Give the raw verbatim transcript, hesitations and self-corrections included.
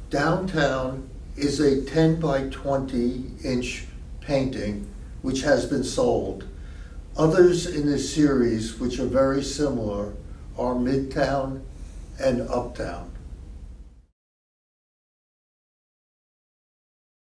Downtown is a ten by twenty inch painting which has been sold. Others in this series, which are very similar, are Midtown and Uptown.